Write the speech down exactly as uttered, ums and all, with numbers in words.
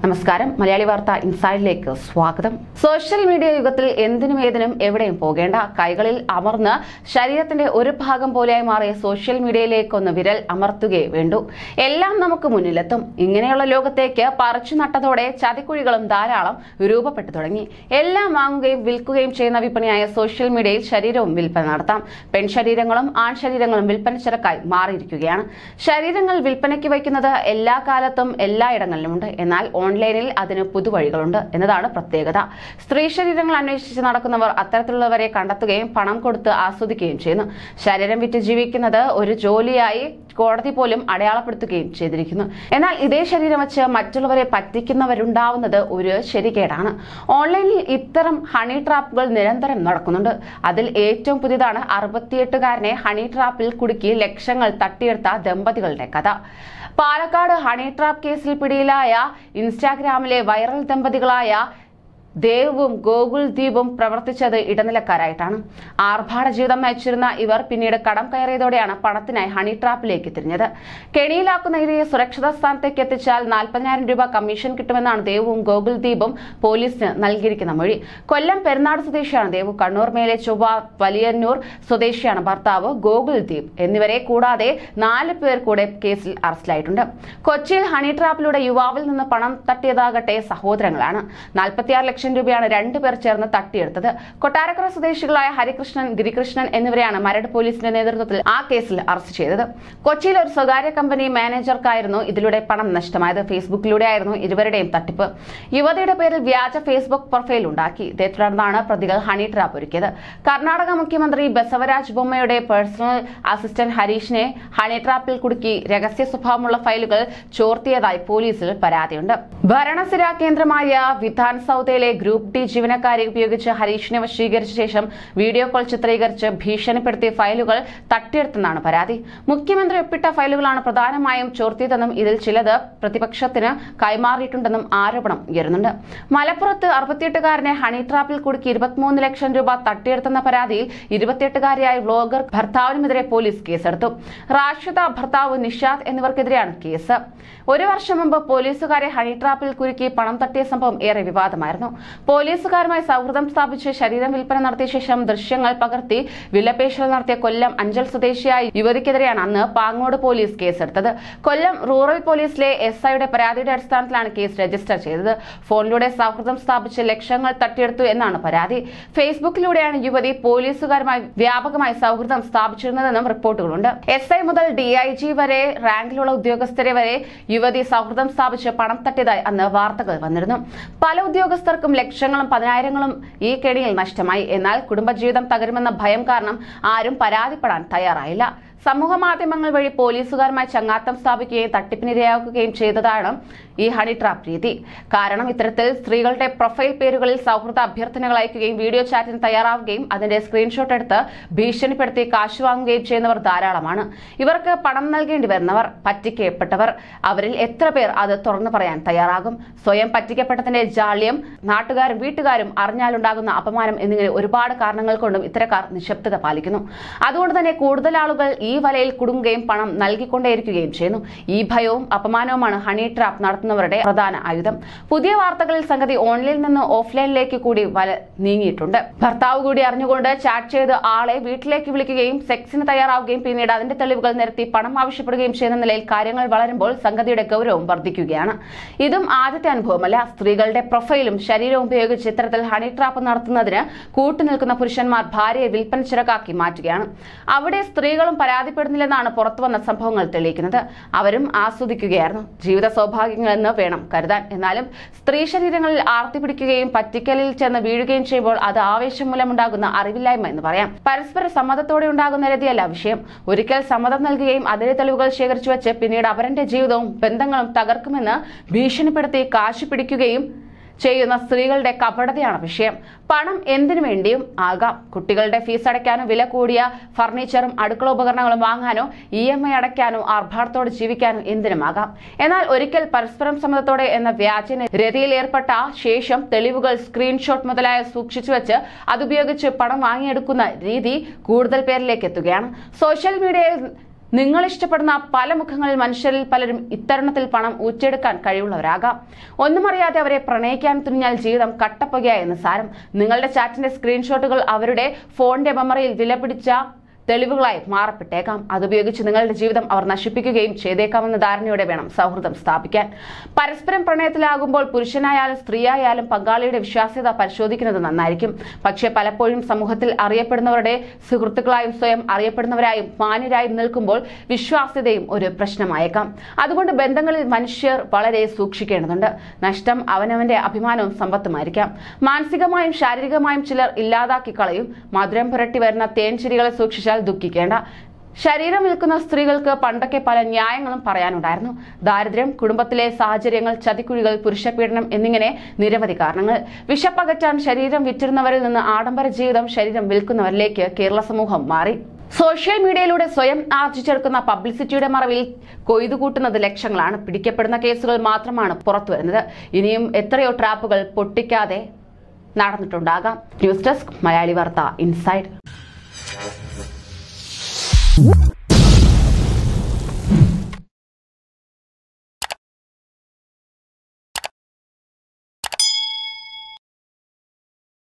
നമസ്കാരം, മലയാളി വാർത്ത ഇൻസൈഡിലേക്ക് സ്വാഗതം. സോഷ്യൽ മീഡിയ യുഗത്തിൽ എന്തിനും ഏതിനും എവിടെയും പോകേണ്ട, കൈകളിൽ അമർന്ന് ശരീരത്തിന്റെ ഒരു ഭാഗം പോലെയായി മാറിയ സോഷ്യൽ മീഡിയയിലേക്കൊന്ന് വിരൽ അമർത്തുകയേ വേണ്ടൂ, എല്ലാം നമുക്ക് മുന്നിലെത്തും. ഇങ്ങനെയുള്ള ലോകത്തേക്ക് പറിച്ചു നട്ടതോടെ ചതിക്കുഴികളും ധാരാളം രൂപപ്പെട്ടു തുടങ്ങി. എല്ലാം വാങ്ങുകയും വിൽക്കുകയും ചെയ്യുന്ന വിപണിയായ സോഷ്യൽ മീഡിയയിൽ ശരീരവും വിൽപ്പന നടത്താം. പെൺശരീരങ്ങളും ആൺ ശരീരങ്ങളും വിൽപ്പന ചരക്കായി മാറിയിരിക്കുകയാണ്. ശരീരങ്ങൾ വിൽപ്പനയ്ക്ക് വയ്ക്കുന്നത് എല്ലാ കാലത്തും എല്ലായിടങ്ങളിലുമുണ്ട്. എന്നാൽ ഓൺലൈനിൽ അതിന് പുതുവഴികളുണ്ട് എന്നതാണ് പ്രത്യേകത. സ്ത്രീ ശരീരങ്ങൾ അന്വേഷിച്ച് നടക്കുന്നവർ അത്തരത്തിലുള്ളവരെ കണ്ടെത്തുകയും പണം കൊടുത്ത് ആസ്വദിക്കുകയും ചെയ്യുന്നു. ശരീരം വിറ്റ് ജീവിക്കുന്നത് ഒരു ജോലിയായി കോടതി പോലും അടയാളപ്പെടുത്തുകയും ചെയ്തിരിക്കുന്നു. എന്നാൽ ഇതേ ശരീരം വെച്ച് മറ്റുള്ളവരെ പറ്റിക്കുന്നവരുണ്ടാവുന്നത് ഒരു ശരികേടാണ്. ഓൺലൈനിൽ ഇത്തരം ഹണി ട്രാപ്പുകൾ നിരന്തരം നടക്കുന്നുണ്ട്. അതിൽ ഏറ്റവും പുതിയതാണ് അറുപത്തിയെട്ടുകാരനെ ഹണി ട്രാപ്പിൽ കുടുക്കി ലക്ഷങ്ങൾ തട്ടിയെടുത്ത ദമ്പതികളുടെ കഥ. പാലക്കാട് ഹണി ട്രാപ്പ് കേസിൽ പിടിയിലായ ഇൻസ്റ്റാഗ്രാമിലെ വൈറൽ ദമ്പതികളായ ദേവും ഗോകുൽ ദീപും പ്രവർത്തിച്ചത് ഇടനിലക്കാരായിട്ടാണ്. ആർഭാട ജീവിതം നയിച്ചിരുന്ന ഇവർ പിന്നീട് കടം കയറിയതോടെയാണ് പണത്തിനായി ഹണി ട്രാപ്പിലേക്ക് തിരിഞ്ഞത്. കെണിയിലാക്കുന്ന ഇരയെ സുരക്ഷിത സ്ഥാനത്തേക്ക് എത്തിച്ചാൽ നാൽപ്പതിനായിരം രൂപ കമ്മീഷൻ കിട്ടുമെന്നാണ് ദേവും ഗോകുൽ ദീപും പോലീസിന് നൽകിയിരിക്കുന്ന മൊഴി. കൊല്ലം പെരുന്നാട് സ്വദേശിയാണ് ദേവു. കണ്ണൂർ മേലെ ചൊവ്വ വലിയന്നൂർ സ്വദേശിയാണ് ഭർത്താവ് ഗോകുൽ ദീപ്. എന്നിവരെ കൂടാതെ നാല് പേർ കൂടെ കേസിൽ അറസ്റ്റിലായിട്ടുണ്ട്. കൊച്ചിയിൽ ഹണി ട്രാപ്പിലൂടെ യുവാവിൽ നിന്ന് പണം തട്ടിയതാകട്ടെ സഹോദരങ്ങളാണ്. നാൽപ്പത്തിയാറ് ലക്ഷം രൂപയാണ് രണ്ടുപേർ ചേർന്ന് തട്ടിയെടുത്തത്. കൊട്ടാരക്കര സ്വദേശികളായ ഹരികൃഷ്ണൻ, ഗിരികൃഷ്ണൻ എന്നിവരെയാണ് മരട് പോലീസിന്റെ നേതൃത്വത്തിൽ ആ കേസിൽ അറസ്റ്റ് ചെയ്തത്. കൊച്ചിയിൽ ഒരു സ്വകാര്യ കമ്പനി മാനേജർക്കായിരുന്നു ഇതിലൂടെ പണം നഷ്ടമായത്. ഫേസ്ബുക്കിലൂടെ ആയിരുന്നു ഇരുവരുടെയും തട്ടിപ്പ്. യുവതിയുടെ പേരിൽ വ്യാജ ഫേസ്ബുക്ക് പ്രൊഫൈൽ ഉണ്ടാക്കി. ഇതേ തുടർന്നാണ് പ്രതികൾ ഹണി ട്രാപ്പ് ഒരുക്കിയത്. കർണാടക മുഖ്യമന്ത്രി ബസവരാജ് ബൊമ്മയുടെ പേഴ്സണൽ അസിസ്റ്റന്റ് ഹരീഷിനെ ഹണി ട്രാപ്പിൽ കുടുക്കി രഹസ്യ സ്വഭാവമുള്ള ഫയലുകൾ ചോർത്തിയതായി പോലീസിൽ പരാതിയുണ്ട്. ഭരണസിരാ കേന്ദ്രമായ വിധാൻ സൗദയിലെ ഗ്രൂപ്പ് ഡി ജീവനക്കാരെ ഉപയോഗിച്ച് ഹരീഷിനെ വശീകരിച്ച ശേഷം വീഡിയോ കോൾ ചിത്രീകരിച്ച് ഭീഷണിപ്പെടുത്തിയ ഫയലുകൾ തട്ടിയെടുത്തെന്നാണ് പരാതി. മുഖ്യമന്ത്രി ഒപ്പിട്ട ഫയലുകളാണ് പ്രധാനമായും ചോർത്തിയതെന്നും ഇതിൽ ചിലത് പ്രതിപക്ഷത്തിന് കൈമാറിയിട്ടുണ്ടെന്നും ആരോപണം ഉയരുന്നുണ്ട്. മലപ്പുറത്ത് അറുപത്തിയെട്ടുകാരനെ ഹണി ട്രാപ്പിൽ കുടുക്കി ഇരുപത്തിമൂന്ന് ലക്ഷം രൂപ തട്ടിയെടുത്തെന്ന പരാതിയിൽ ഇരുപത്തിയെട്ടുകാരിയായ വ്ലോഗർ ഭർത്താവിനുമെതിരെ പോലീസ് കേസെടുത്തു. റാഷിദ, ഭർത്താവ് നിഷാദ് എന്നിവർക്കെതിരെയാണ് കേസ്. ഒരു വർഷം മുമ്പ് പോലീസുകാരെ ഹണി ട്രാപ്പിൽ കുരുക്കി പണം തട്ടിയ സംഭവം ഏറെ വിവാദമായിരുന്നു. പോലീസുകാരുമായി സൗഹൃദം സ്ഥാപിച്ച് ശരീരം വിൽപ്പന നടത്തിയ ശേഷം ദൃശ്യങ്ങൾ പകർത്തി വിലപേശൽ നടത്തിയ കൊല്ലം അഞ്ചൽ സ്വദേശിയായ യുവതിക്കെതിരെയാണ് അന്ന് പാങ്ങോട് പോലീസ് കേസെടുത്തത്. കൊല്ലം റൂറൽ പോലീസിലെ എസ് ഐയുടെ പരാതിയുടെ അടിസ്ഥാനത്തിലാണ് കേസ് രജിസ്റ്റർ ചെയ്തത്. ഫോണിലൂടെ സൗഹൃദം സ്ഥാപിച്ച് ലക്ഷങ്ങൾ തട്ടിയെടുത്തു എന്നാണ് പരാതി. ഫേസ്ബുക്കിലൂടെയാണ് യുവതി പോലീസുകാരുമായി വ്യാപകമായി സൗഹൃദം സ്ഥാപിച്ചിരുന്നതെന്നും റിപ്പോർട്ടുകളുണ്ട്. എസ് ഐ മുതൽ ഡി ഐ ജി വരെ റാങ്കിലുള്ള ഉദ്യോഗസ്ഥരെ വരെ യുവതി സൗഹൃദം സ്ഥാപിച്ച് പണം തട്ടിയതായി അന്ന് വാർത്തകൾ വന്നിരുന്നു. പല ഉദ്യോഗസ്ഥർക്കും ലക്ഷങ്ങളും പതിനായിരങ്ങളും ഈ കെണിയിൽ നഷ്ടമായി. എന്നാൽ കുടുംബജീവിതം തകരുമെന്ന ഭയം കാരണം ആരും പരാതിപ്പെടാൻ തയ്യാറായില്ല. സമൂഹ മാധ്യമങ്ങൾ വഴി പോലീസുകാരുമായി ചങ്ങാത്തം സ്ഥാപിക്കുകയും തട്ടിപ്പിനിരയാക്കുകയും ചെയ്തതാണ് ഈ ഹണി ട്രാപ്പ് രീതി. കാരണം ഇത്തരത്തിൽ സ്ത്രീകളുടെ പ്രൊഫൈൽ പേരുകളിൽ സൗഹൃദ അഭ്യർത്ഥനകൾ അയക്കുകയും വീഡിയോ ചാറ്റിന് തയ്യാറാവുകയും അതിന്റെ സ്ക്രീൻഷോട്ട് എടുത്ത് ഭീഷണിപ്പെടുത്തി കാശ് വാങ്ങുകയും ചെയ്യുന്നവർ ധാരാളമാണ്. ഇവർക്ക് പണം നൽകേണ്ടി വരുന്നവർ, പറ്റിക്കപ്പെട്ടവർ, അവരിൽ എത്ര പേർ അത് തുറന്നു പറയാൻ തയ്യാറാകും? സ്വയം പറ്റിക്കപ്പെട്ടതിന്റെ ജാള്യം നാട്ടുകാരും വീട്ടുകാരും അറിഞ്ഞാലുണ്ടാകുന്ന അപമാനം എന്നിങ്ങനെ ഒരുപാട് കാരണങ്ങൾ കൊണ്ടും ഇത്തരക്കാർ നിശബ്ദത പാലിക്കുന്നു. അതുകൊണ്ട് തന്നെ കൂടുതൽ ആളുകൾ ഈ വലയിൽ കുടുങ്ങുകയും പണം നൽകിക്കൊണ്ടേയിരിക്കുകയും ചെയ്യുന്നു. ഈ ഭയവും അപമാനവുമാണ് ഹണി ട്രാപ്പ് നടത്തുന്നവരുടെ പ്രധാന ആയുധം. പുതിയ വാർത്തകളിൽ സംഗതി ഓൺലൈനിൽ നിന്ന് ഓഫ്ലൈനിലേക്ക് കൂടി വല നീങ്ങിയിട്ടുണ്ട്. ഭർത്താവ് കൂടി അറിഞ്ഞുകൊണ്ട് ചാറ്റ് ചെയ്ത് ആളെ വീട്ടിലേക്ക് വിളിക്കുകയും സെക്സിന് തയ്യാറാവുകയും പിന്നീട് അതിന്റെ തെളിവുകൾ നിരത്തി പണം ആവശ്യപ്പെടുകയും ചെയ്യുന്ന നിലയിൽ കാര്യങ്ങൾ വളരുമ്പോൾ സംഗതിയുടെ ഗൗരവം വർദ്ധിക്കുകയാണ്. ഇതും ആദ്യത്തെ അനുഭവമല്ല. സ്ത്രീകളുടെ പ്രൊഫൈലും ശരീരവും ഉപയോഗിച്ച് ഇത്തരത്തിൽ ഹണി ട്രാപ്പ് നടത്തുന്നതിന് കൂട്ടുനിൽക്കുന്ന പുരുഷന്മാർ ഭാര്യയെ വിൽപ്പന ചിറകാക്കി മാറ്റുകയാണ്. അവിടെ സ്ത്രീകളും പരാതിപ്പെടുന്നില്ലെന്നാണ് പുറത്തുവന്ന സംഭവങ്ങൾ തെളിയിക്കുന്നത്. അവരും ആസ്വദിക്കുകയായിരുന്നു. ജീവിത സൗഭാഗ്യങ്ങളെന്ന് വേണം കരുതാൻ. എന്നാലും സ്ത്രീ ശരീരങ്ങളിൽ ആർത്തി പിടിക്കുകയും പറ്റിക്കലിൽ ചെന്ന് വീഴുകയും ചെയ്യുമ്പോൾ അത് ആവേശം മൂലമുണ്ടാകുന്ന അറിവില്ലായ്മ എന്ന് പറയാം. പരസ്പര സമ്മതത്തോടെ ഉണ്ടാകുന്ന രതിയല്ല വിഷയം. ഒരിക്കൽ സമ്മതം നൽകുകയും അതിലെ തെളിവുകൾ ശേഖരിച്ചു വെച്ച് പിന്നീട് അവരുടെ ജീവിതവും ബന്ധങ്ങളും തകർക്കുമെന്ന് ഭീഷണിപ്പെടുത്തി കാശ് പിടിക്കുകയും ചെയ്യുന്ന സ്ത്രീകളുടെ കപടതയാണ് വിഷയം. പണം എന്തിനു വേണ്ടിയും ആകാം. കുട്ടികളുടെ ഫീസ് അടയ്ക്കാനോ, വില കൂടിയ ഫർണിച്ചറും അടുക്കള ഉപകരണങ്ങളും വാങ്ങാനോ, ഇ എം ഐ അടയ്ക്കാനോ, ആർഭാടത്തോടെ ജീവിക്കാനോ എന്തിനുമാകാം. എന്നാൽ ഒരിക്കൽ പരസ്പരം സമ്മതത്തോടെ എന്ന വ്യാജന രതിയിൽ ഏർപ്പെട്ട ശേഷം തെളിവുകൾ, സ്ക്രീൻഷോട്ട് മുതലായ സൂക്ഷിച്ചു വെച്ച് അതുപയോഗിച്ച് പണം വാങ്ങിയെടുക്കുന്ന രീതി കൂടുതൽ പേരിലേക്ക് എത്തുകയാണ്. സോഷ്യൽ മീഡിയയിൽ നിങ്ങൾ ഇഷ്ടപ്പെടുന്ന പല മുഖങ്ങളിൽ മനുഷ്യരിൽ പലരും ഇത്തരുണത്തിൽ പണം ഊറ്റിയെടുക്കാൻ കഴിവുള്ളവരാകാം. ഒന്നും അറിയാതെ അവരെ പ്രണയിക്കാൻ തുനിഞ്ഞാൽ ജീവിതം കട്ടപ്പുകയെന്ന് സാരം. നിങ്ങളുടെ ചാറ്റിന്റെ സ്ക്രീൻഷോട്ടുകൾ അവരുടെ ഫോണിന്റെ മെമ്മറിയിൽ വിലപിടിച്ച തെളിവുകളായി മാറപ്പെട്ടേക്കാം. അതുപയോഗിച്ച് നിങ്ങളുടെ ജീവിതം അവർ നശിപ്പിക്കുകയും ചെയ്തേക്കാമെന്ന ധാരണയോടെ വേണം സൗഹൃദം സ്ഥാപിക്കാൻ. പരസ്പരം പ്രണയത്തിലാകുമ്പോൾ പുരുഷനായാലും സ്ത്രീയായാലും പങ്കാളിയുടെ വിശ്വാസ്യത പരിശോധിക്കുന്നത് നന്നായിരിക്കും. പക്ഷേ പലപ്പോഴും സമൂഹത്തിൽ അറിയപ്പെടുന്നവരുടെ സുഹൃത്തുക്കളായും സ്വയം അറിയപ്പെടുന്നവരായും മാന്യരായും നിൽക്കുമ്പോൾ വിശ്വാസ്യതയും ഒരു പ്രശ്നമായേക്കാം. അതുകൊണ്ട് ബന്ധങ്ങളിൽ മനുഷ്യർ വളരെ സൂക്ഷിക്കേണ്ടതുണ്ട്. നഷ്ടം അവനവന്റെ അഭിമാനവും സമ്പത്തുമായിരിക്കാം. മാനസികമായും ശാരീരികമായും ചിലർ ഇല്ലാതാക്കി കളയും. മധുരം പുരട്ടി വരുന്ന തേൻചിരികളെ സൂക്ഷിച്ചാൽ ദുഃഖിക്കേണ്ട. ശരീരം വിൽക്കുന്ന സ്ത്രീകൾക്ക് പണ്ടൊക്കെ പല ന്യായങ്ങളും പറയാനുണ്ടായിരുന്നു. ദാരിദ്ര്യം, കുടുംബത്തിലെ സാഹചര്യങ്ങൾ, ചതിക്കുഴികൾ, പുരുഷപീഡനം എന്നിങ്ങനെ നിരവധി കാരണങ്ങൾ. വിശപ്പകറ്റാൻ ശരീരം വിറ്റിരുന്നവരിൽ നിന്ന് ആഡംബര ജീവിതം ശരീരം വിൽക്കുന്നവരിലേക്ക് കേരള സമൂഹം മാറി. സോഷ്യൽ മീഡിയയിലൂടെ സ്വയം ആർജിച്ചെടുക്കുന്ന പബ്ലിസിറ്റിയുടെ മറവിൽ കൊയ്തുകൂട്ടുന്നത് ലക്ഷങ്ങളാണ്. പിടിക്കപ്പെടുന്ന കേസുകൾ മാത്രമാണ് പുറത്തുവരുന്നത്. ഇനിയും എത്രയോ ട്രാപ്പുകൾ പൊട്ടിക്കാതെ നടന്നിട്ടുണ്ടാകാം. News desk Malayali Vartha inside.